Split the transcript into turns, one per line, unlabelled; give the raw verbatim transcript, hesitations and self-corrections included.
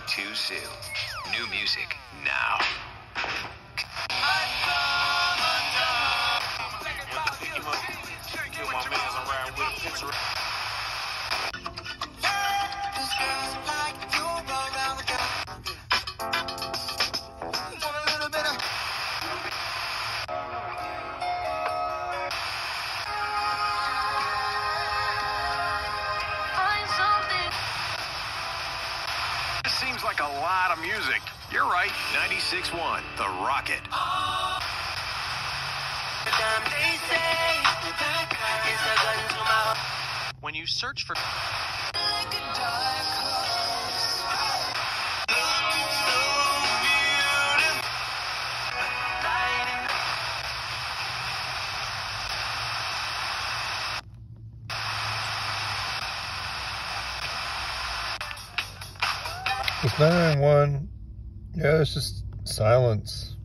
too soon. New music now. Seems like a lot of music. You're right. ninety-six point one, The Rocket.
When you search for...
It's nine one. Yeah, it's just silence.